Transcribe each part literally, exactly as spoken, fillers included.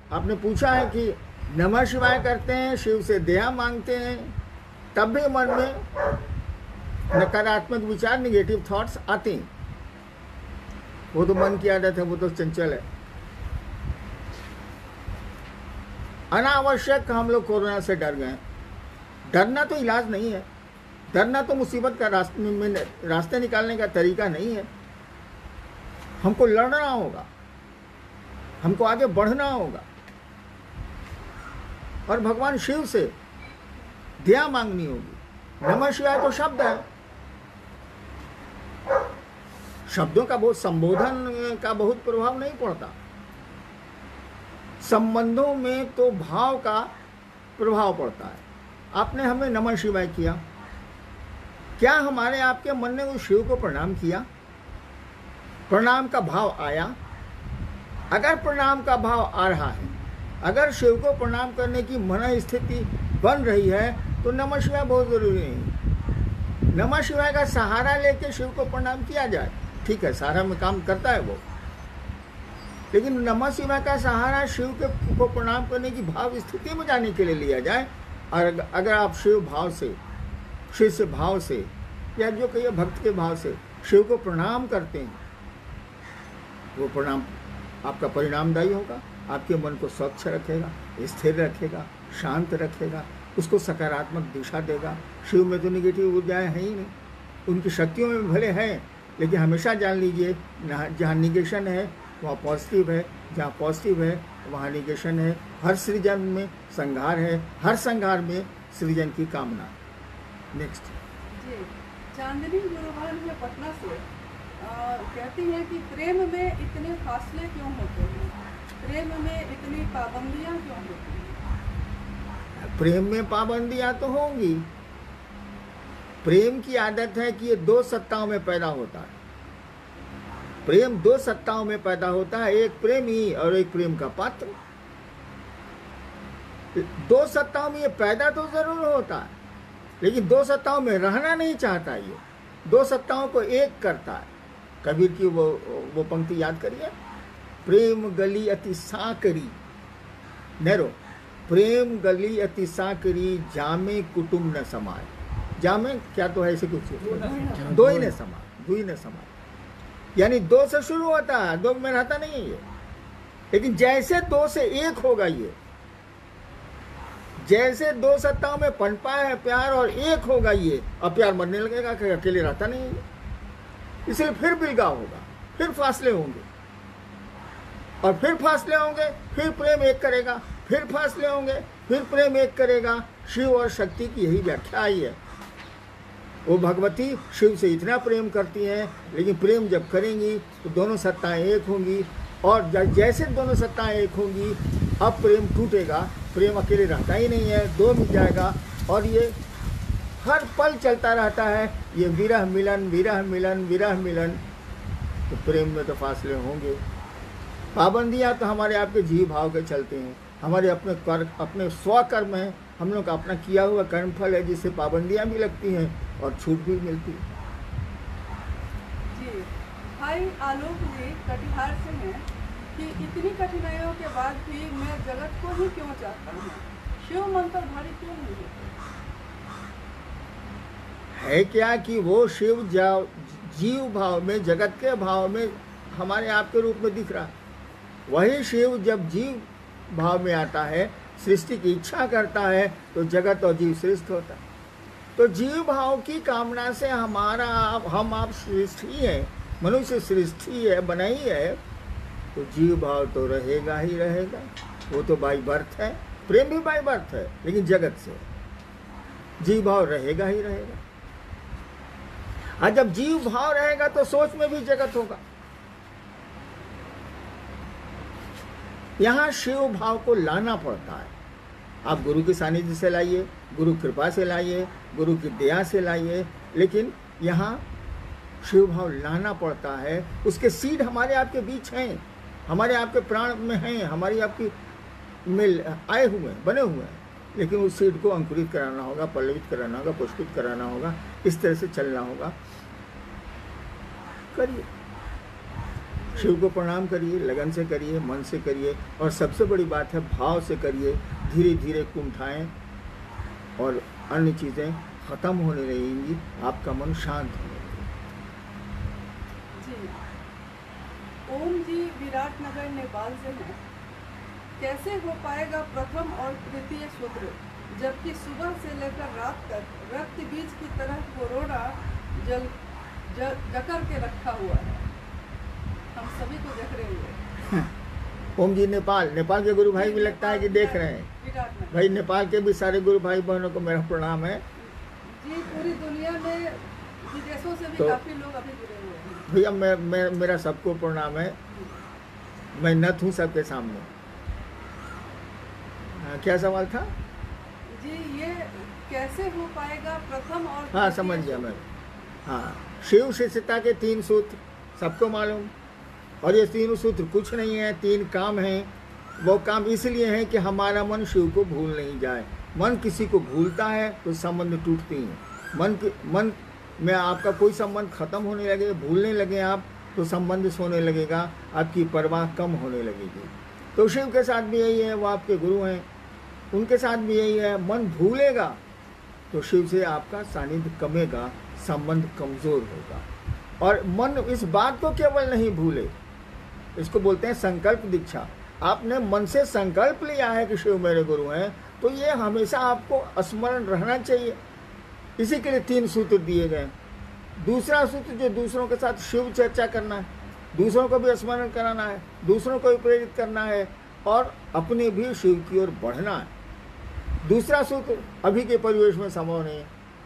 आपने पूछा है कि नमः शिवाय करते हैं, शिव से दया मांगते हैं, तब भी मन में नकारात्मक विचार, निगेटिव थॉट्स आते हैं। वो तो मन की आदत है, वो तो चंचल है। अनावश्यक हम लोग कोरोना से डर गए। डरना तो इलाज नहीं है, डरना तो मुसीबत का रास्ते में रास्ते निकालने का तरीका नहीं है। हमको लड़ना होगा, हमको आगे बढ़ना होगा और भगवान शिव से दया मांगनी होगी। नमः शिवाय तो शब्द है, शब्दों का बहुत संबोधन का बहुत प्रभाव नहीं पड़ता। संबंधों में तो भाव का प्रभाव पड़ता है। आपने हमें नमः शिवाय किया, क्या हमारे आपके मन ने उस शिव को प्रणाम किया? प्रणाम का भाव आया? अगर प्रणाम का भाव आ रहा है, अगर शिव को प्रणाम करने की मन स्थिति बन रही है, तो नमः शिवाय बहुत जरूरी नहीं। नमः शिवाय का सहारा लेके शिव को प्रणाम किया जाए, ठीक है, सहारा में काम करता है वो, लेकिन नमः शिवाय का सहारा शिव के को प्रणाम करने की भाव स्थिति में जाने के लिए लिया जाए। और अगर आप शिव भाव से, शिव से भाव से, या जो कहिए भक्त के भाव से शिव को प्रणाम करते हैं, वो प्रणाम आपका परिणामदायी होगा, आपके मन को स्वच्छ रखेगा, स्थिर रखेगा, शांत रखेगा, उसको सकारात्मक दिशा देगा। शिव में तो निगेटिव ऊर्जाएं हैं ही नहीं, उनकी शक्तियों में भले हैं, लेकिन हमेशा जान लीजिए जहाँ निगेशन है वहाँ पॉजिटिव है, जहाँ पॉजिटिव है वहाँ निगेशन है। हर सृजन में संहार है, हर संहार में सृजन की कामना। नेक्स्ट जी, चांदनी गुरुवार में पटना से आ, कहती हैं कि प्रेम में इतने फासले क्यों होते हैं, प्रेम में इतनी पाबंदियां क्यों होती हैं? प्रेम में पाबंदियां तो होंगी। प्रेम की आदत है कि ये दो सत्ताओं में पैदा होता है। प्रेम दो सत्ताओं में पैदा होता है, एक प्रेमी और एक प्रेम का पात्र। दो सत्ताओं में ये पैदा तो जरूर होता है, लेकिन दो सत्ताओं में रहना नहीं चाहता। ये दो सत्ताओं को एक करता है। कबीर की वो वो पंक्ति याद करिए, प्रेम गली अति साकरी, नैरो, प्रेम गली अति साकरी, जामे कुटुम्ब न समाए। जामे क्या तो है ऐसे कुछ, दो ही न समाए, दो ही न समाए, यानी दो से शुरू होता है, दो में रहता नहीं है ये। लेकिन जैसे दो से एक होगा ये, जैसे दो सत्ताओं में पनपा है प्यार और एक होगा ये, अब प्यार मरने लगेगा कि अकेले रहता नहीं है। इसलिए फिर बिलगाव होगा, फिर फासले होंगे, और फिर फासले होंगे, फिर प्रेम एक करेगा, फिर फासले होंगे, फिर प्रेम एक करेगा। शिव और शक्ति की यही व्याख्या आई है। वो भगवती शिव से इतना प्रेम करती हैं, लेकिन प्रेम जब करेंगी तो दोनों सत्ताएं एक होंगी, और जैसे दोनों सत्ताएं एक होंगी, अब प्रेम टूटेगा। प्रेम अकेले रहता ही नहीं है, दो मिल जाएगा, और ये हर पल चलता रहता है। ये विरह मिलन, विरह मिलन, विरह मिलन, तो प्रेम में तो फासले होंगे। पाबंदियाँ तो हमारे आपके जीव भाव के चलते हैं, हमारे अपने कर अपने स्वकर्म हैं, हम लोग का अपना किया हुआ कर्मफल है, जिससे पाबंदियाँ भी लगती हैं और छूट भी मिलती है। जी, भाई आलोक जी कटिहार से हैं कि इतनी कठिनाइयों के बाद भी मैं जगत को ही क्यों चाहता हूँ, शिव मंत्र भारी क्यों नहीं होते? है क्या कि वो शिव जाव जीव भाव में, जगत के भाव में हमारे आपके रूप में दिख रहा है। वही शिव जब जीव भाव में आता है, सृष्टि की इच्छा करता है, तो जगत और जीव श्रेष्ठ होता है। तो जीव भाव की कामना से हमारा आप, हम आप सृष्टि है, मनुष्य सृष्टि है, बनाई है, तो जीव भाव तो रहेगा ही रहेगा। वो तो बाई बर्थ है, प्रेम भी बाई बर्थ है, लेकिन जगत से जीव भाव रहेगा ही रहेगा। और जब जीव भाव रहेगा तो सोच में भी जगत होगा। यहाँ शिव भाव को लाना पड़ता है। आप गुरु के सानिध्य से लाइए, गुरु कृपा से लाइए, गुरु की दया से लाइए, लेकिन यहाँ शिव भाव लाना पड़ता है। उसके सीड हमारे आपके बीच हैं, हमारे आपके प्राण में हैं, हमारी आपकी में आए हुए हैं, बने हुए हैं, लेकिन उस सीड को अंकुरित कराना होगा, पल्लवित कराना होगा, पुष्पित कराना होगा, इस तरह से चलना होगा। करिए। शिव को प्रणाम करिए, लगन से करिए, मन से करिए, और सबसे बड़ी बात है भाव से करिए। धीरे धीरे कुंठाएं और अन्य चीज़ें खत्म होने लगेंगी, आपका मन शांत होने लगेगा। जी ओम जी विराट नगर नेपाल से हैं। कैसे हो पाएगा प्रथम और तृतीय सूत्र, जबकि सुबह से लेकर रात तक रक्त बीज की तरह कोरोना जल ज, जकड़ के रखा हुआ है, हम सभी को जकड़े हुए। ओम जी नेपाल नेपाल के गुरु भाई भी लगता है कि देख रहे हैं। भाई नेपाल के भी सारे गुरु भाई बहनों को मेरा प्रणाम है जी। पूरी दुनिया में विदेशों से भी तो, काफी लोग अभी जुड़े हुए हैं। भैया मैं, मैं मेरा सबको प्रणाम है, मैं नत हूँ सबके सामने। हाँ, क्या सवाल था जी? ये कैसे हो पाएगा प्रथम और हाँ समझ गया मैं। हाँ, शिव शिष्यता के तीन सूत्र सबको मालूम, और ये तीनों सूत्र कुछ नहीं है, तीन काम हैं। वो काम इसलिए है कि हमारा मन शिव को भूल नहीं जाए। मन किसी को भूलता है तो संबंध टूटते हैं। मन के मन में आपका कोई संबंध खत्म होने लगे, भूलने लगे आप, तो संबंध सोने लगेगा, आपकी परवाह कम होने लगेगी। तो शिव के साथ भी यही है, वो आपके गुरु हैं, उनके साथ भी यही है। मन भूलेगा तो शिव से आपका सानिध्य कमेगा, संबंध कमज़ोर होगा। और मन इस बात को केवल नहीं भूले, इसको बोलते हैं संकल्प दीक्षा। आपने मन से संकल्प लिया है कि शिव मेरे गुरु हैं, तो ये हमेशा आपको स्मरण रहना चाहिए। इसी के लिए तीन सूत्र दिए गए। दूसरा सूत्र जो दूसरों के साथ शिव चर्चा करना है, दूसरों को भी स्मरण कराना है, दूसरों को भी प्रेरित करना है, और अपने भी शिव की ओर बढ़ना है। दूसरा सूत्र अभी के परिवेश में संभव नहीं है।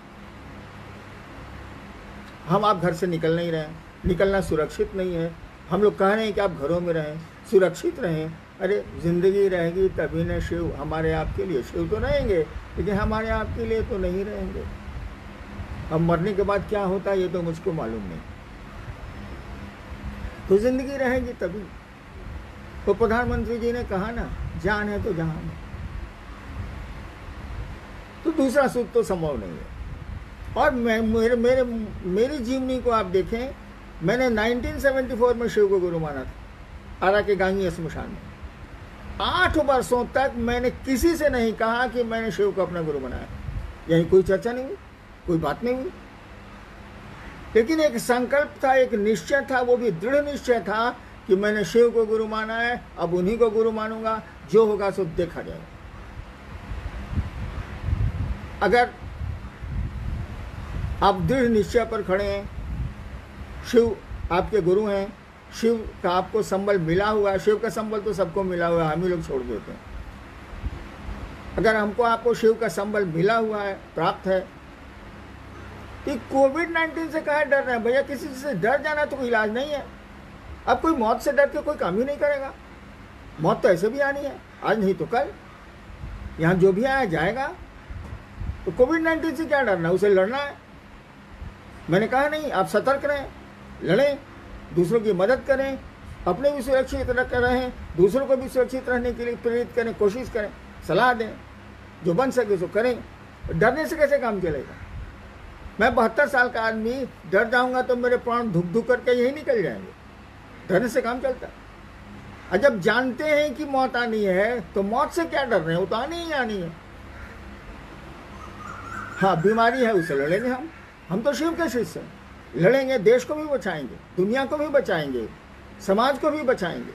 हम आप घर से निकल नहीं रहे, निकलना सुरक्षित नहीं है। हम लोग कह रहे हैं कि आप घरों में रहें, सुरक्षित रहें। अरे जिंदगी रहेगी तभी न शिव हमारे आपके लिए। शिव तो रहेंगे लेकिन हमारे आपके लिए तो नहीं रहेंगे। अब मरने के बाद क्या होता है ये तो मुझको मालूम नहीं। तो जिंदगी रहेगी तभी। तो प्रधानमंत्री जी ने कहा ना, जान है तो जहान है। तो दूसरा सूत्र तो संभव नहीं है। और मैं मेरे मेरे मेरी जीवनी को आप देखें, मैंने नाइनटीन सेवेंटी फोर में शिव को गुरु माना था, आरा के गांगी स्मशान में। आठ वर्षों तक मैंने किसी से नहीं कहा कि मैंने शिव को अपना गुरु बनाया। यही कोई चर्चा नहीं हुई, कोई बात नहीं हुई। लेकिन एक संकल्प था, एक निश्चय था, वो भी दृढ़ निश्चय था कि मैंने शिव को गुरु माना है, अब उन्हीं को गुरु मानूंगा, जो होगा सो देखा जाएगा। अगर आप दृढ़ निश्चय पर खड़े हैं, शिव आपके गुरु हैं, शिव का आपको संबल मिला हुआ है। शिव का संबल तो सबको मिला हुआ है, हम ही लोग छोड़ देते हैं। अगर हमको आपको शिव का संबल मिला हुआ है, प्राप्त है, तो कोविड नाइन्टीन से कहाँ डर रहे हैं भैया? किसी से डर जाना तो कोई इलाज नहीं है। अब कोई मौत से डर के कोई काम ही नहीं करेगा। मौत तो ऐसे भी आनी है, आज नहीं तो कल। यहाँ जो भी आया जाएगा। तो कोविड नाइन्टीन से क्या डरना, उसे लड़ना है। मैंने कहा नहीं, आप सतर्क रहें, लड़ें, दूसरों की मदद करें, अपने भी सुरक्षित रहें, दूसरों को भी सुरक्षित रहने के लिए प्रेरित करें, कोशिश करें, सलाह दें, जो बन सके सो करें। डरने से कैसे काम चलेगा? मैं बहत्तर साल का आदमी डर जाऊंगा तो मेरे प्राण धुक धुक करके यही निकल जाएंगे। डरने से काम चलता है। और जब जानते हैं कि मौत आनी है तो मौत से क्या डर रहे हैं, वो तो आनी ही आनी है। हाँ, बीमारी है, उसे लड़ेंगे हम हम तो शिव के शिष्य हैं, लड़ेंगे, देश को भी बचाएंगे, दुनिया को भी बचाएंगे, समाज को भी बचाएंगे।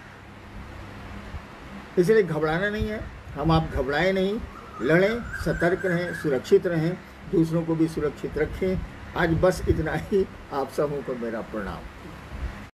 इसलिए घबराना नहीं है, हम आप घबराएं नहीं, लड़ें, सतर्क रहें, सुरक्षित रहें, दूसरों को भी सुरक्षित रखें। आज बस इतना ही। आप सबों को मेरा प्रणाम।